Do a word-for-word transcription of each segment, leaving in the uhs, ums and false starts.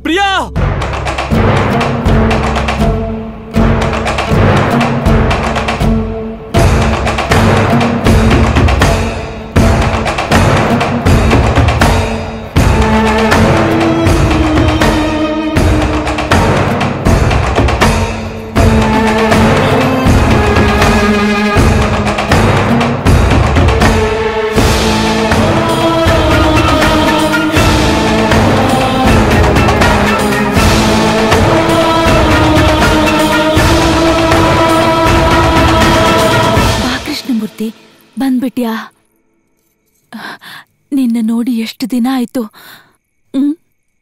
ಪ್ರಿಯಾ ಬಂದ್ಬಿಟ್ಯಾ? ನಿನ್ನ ನೋಡಿ ಎಷ್ಟು ದಿನ ಆಯ್ತು. ಹ್ಮ್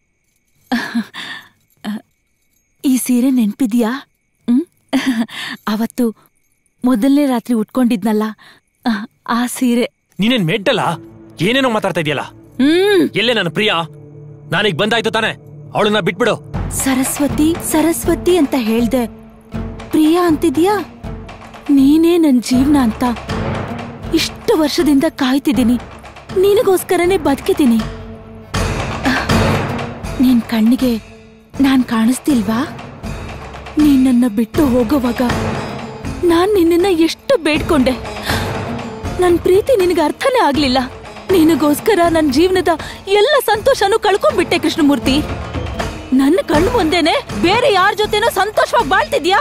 ಈ ಸೀರೆ ನೆನ್ಪಿದ್ಯಾ? ಹ್ಮ್ ಅವತ್ತು ಮೊದಲನೇ ರಾತ್ರಿ ಉಟ್ಕೊಂಡಿದ್ನಲ್ಲ ಆ ಸೀರೆ. ನೀನೇನ್ ಮೆಟ್ಟಲ್ಲ, ಏನೇನೋ ಮಾತಾಡ್ತಾ ಇದೆಯಲ್ಲ. ಹ್ಮ್ ಎಲ್ಲೇ ನನ್ನ ಪ್ರಿಯಾ? ನಾನೀಗ ಬಂದಾಯ್ತು ತಾನೆ, ಅವಳನ್ನ ಬಿಟ್ಬಿಡು. ಸರಸ್ವತಿ ಸರಸ್ವತಿ ಅಂತ ಹೇಳ್ದೆ, ಪ್ರಿಯಾ ಅಂತಿದ್ಯಾ? ನೀನೇ ನನ್ ಜೀವನ ಅಂತ ಇಷ್ಟು ವರ್ಷದಿಂದ ಕಾಯ್ತಿದ್ದೀನಿ. ನಿನಗೋಸ್ಕರನೇ ಬದುಕಿದ್ದೀನಿ. ನಿನ್ ಕಣ್ಣಿಗೆ ನಾನ್ ಕಾಣಿಸ್ತಿಲ್ವಾ? ನೀನ್ ನನ್ನ ಬಿಟ್ಟು ಹೋಗೋವಾಗ ನಾನ್ ನಿನ್ನನ್ನ ಎಷ್ಟು ಬೇಡ್ಕೊಂಡೆ. ನನ್ ಪ್ರೀತಿ ನಿನಗೆ ಅರ್ಥನೇ ಆಗ್ಲಿಲ್ಲ. ನಿನಗೋಸ್ಕರ ನನ್ನ ಜೀವನದ ಎಲ್ಲ ಸಂತೋಷನೂ ಕಳ್ಕೊಂಡ್ಬಿಟ್ಟೆ ಕೃಷ್ಣಮೂರ್ತಿ. ನನ್ನ ಕಣ್ಣು ಮುಂದೆನೆ ಬೇರೆ ಯಾರ ಜೊತೆನೋ ಸಂತೋಷವಾಗಿ ಬಾಳ್ತಿದ್ಯಾ?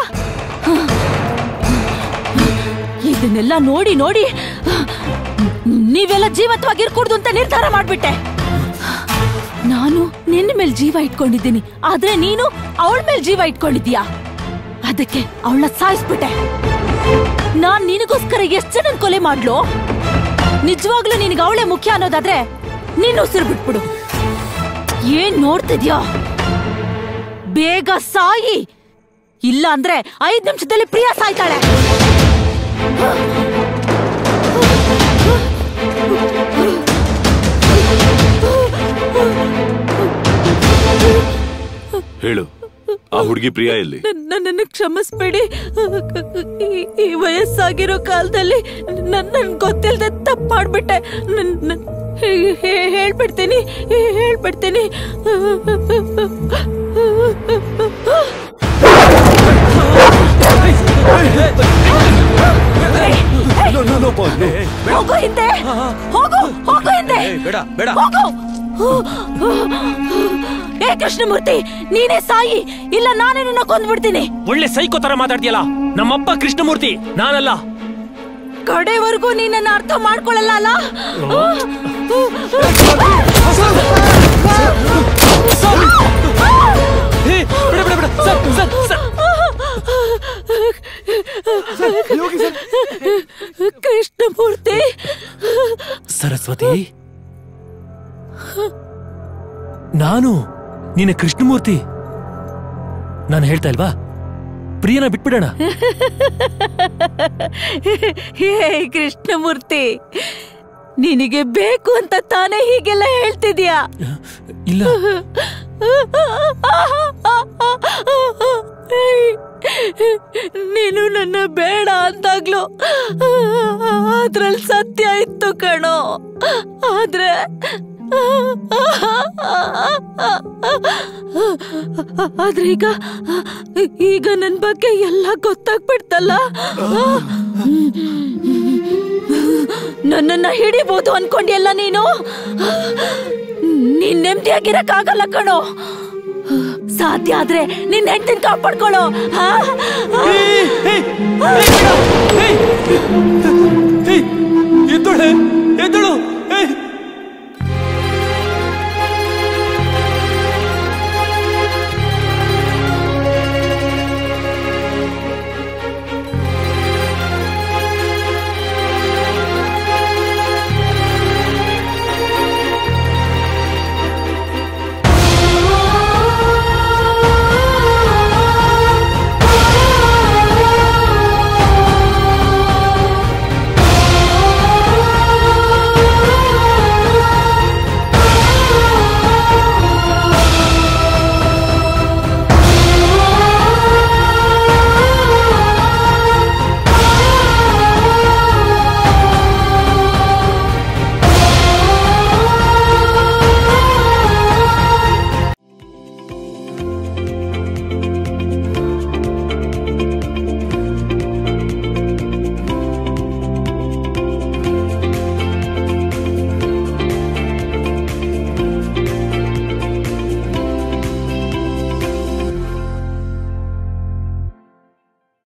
ಇದನ್ನೆಲ್ಲ ನೋಡಿ ನೋಡಿ ನೀವೆಲ್ಲ ಜೀವಂತವಾಗಿರ್ಕೂಡ್ದು ಅಂತ ನಿರ್ಧಾರ ಮಾಡ್ಬಿಟ್ಟೆ. ನಾನು ನಿನ್ನ ಮೇಲೆ ಜೀವ ಇಟ್ಕೊಂಡಿದ್ದೀನಿ, ಆದ್ರೆ ನೀನು ಅವಳ ಮೇಲೆ ಜೀವ ಇಟ್ಕೊಂಡಿದ್ಯಾ. ಅದಕ್ಕೆ ಅವಳನ್ನ ಸಾಯಿಸ್ಬಿಟ್ಟೆ. ನಾನ್ ನಿನಗೋಸ್ಕರ ಎಷ್ಟು ಜನ ಕೊಲೆ ಮಾಡ್ಲು? ನಿಜವಾಗ್ಲೂ ನಿನಗೆ ಅವಳೇ ಮುಖ್ಯ ಅನ್ನೋದಾದ್ರೆ ನೀನು ಉಸಿರು ಬಿಟ್ಬಿಡು. ಏನ್ ನೋಡ್ತಿದ್ಯಾ? ಬೇಗ ಸಾಯಿ, ಇಲ್ಲ ಅಂದ್ರೆ ಐದ್ ನಿಮಿಷದಲ್ಲಿ ಪ್ರಿಯಾ ಸಾಯ್ತಾಳೆ. ಹೇಳು, ಆ ಹುಡುಗಿ ಪ್ರಿಯಾ ಎಲ್ಲಿ? ನನ್ನನ್ನು ಕ್ಷಮಿಸ್ಬೇಡಿ. ಈ ವಯಸ್ಸಾಗಿರೋ ಕಾಲದಲ್ಲಿ ನನ್ ಗೊತ್ತಿಲ್ಲದೆ ತಪ್ಪು ಮಾಡ್ಬಿಟ್ಟೆ. ಹೇಳ್ಬಿಡ್ತೀನಿ ಹೇಳ್ಬಿಡ್ತೀನಿ ಹೋಗು ಹಿಂದೆ, ಹೋಗು ಹೋಗು ಹಿಂದೆ. ಬೇಡ ಬೇಡ ಏ ಕೃಷ್ಣಮೂರ್ತಿ, ನೀನೇ ಸಾಯಿ, ಇಲ್ಲ ನಾನೇ ನಿನ್ನ ಕೊಂದ್ಬಿಡ್ತೀನಿ. ಒಳ್ಳೆ ಸೈಕೋ ತರ ಮಾತಾಡ್ತೀಯಲ್ಲ. ನಮ್ಮಪ್ಪ ಕೃಷ್ಣಮೂರ್ತಿ, ನಾನಲ್ಲ. ಕಡೆವರೆಗೂ ನೀನನ್ನ ಅರ್ಥ ಮಾಡ್ಕೊಳ್ಳಲ್ಲ ಅಲ್ಲ? ಕೃಷ್ಣಮೂರ್ತಿ. ಸರಸ್ವತಿ, ನಾನು ನಿನ್ನ ಕೃಷ್ಣಮೂರ್ತಿ. ನಾನು ಹೇಳ್ತಾ ಇಲ್ವಾ, ಪ್ರಿಯನ ಬಿಟ್ಬಿಡೋಣ. ಹೇ ಕೃಷ್ಣಮೂರ್ತಿ, ನಿನಗೆ ಬೇಕು ಅಂತ ತಾನೇ ಹೀಗೆಲ್ಲ ಹೇಳ್ತಿದ್ಯಾ? ಇಲ್ಲ, ನೀನು ನನ್ನ ಬೇಡ ಅಂದಾಗ್ಲೂ ಅದ್ರಲ್ಲಿ ಸತ್ಯ ಇತ್ತು ಕಣೋ. ಆದ್ರೆ ಆದ್ರೆ ಈಗ ಈಗ ನನ್ ಬಗ್ಗೆ ಎಲ್ಲ ಗೊತ್ತಾಗ್ಬಿಡ್ತಲ್ಲ. ನನ್ನನ್ನ ಹಿಡಿಬಹುದು ಅನ್ಕೊಂಡಿಯಲ್ಲ ನೀನು? ನೀನ್ ನೆಮ್ಮದಿಯಾಗಿರಕ್ಕಾಗಲ್ಲ ಕಣೋ. ಸಾಧ್ಯ ಆದ್ರೆ ನಿನ್ನ ಹೆಂಡತಿನ ಕಾಪಾಡ್ಕೊಳ್ಳೋ. ಎದ್ದಳು ಎದ್ದಳು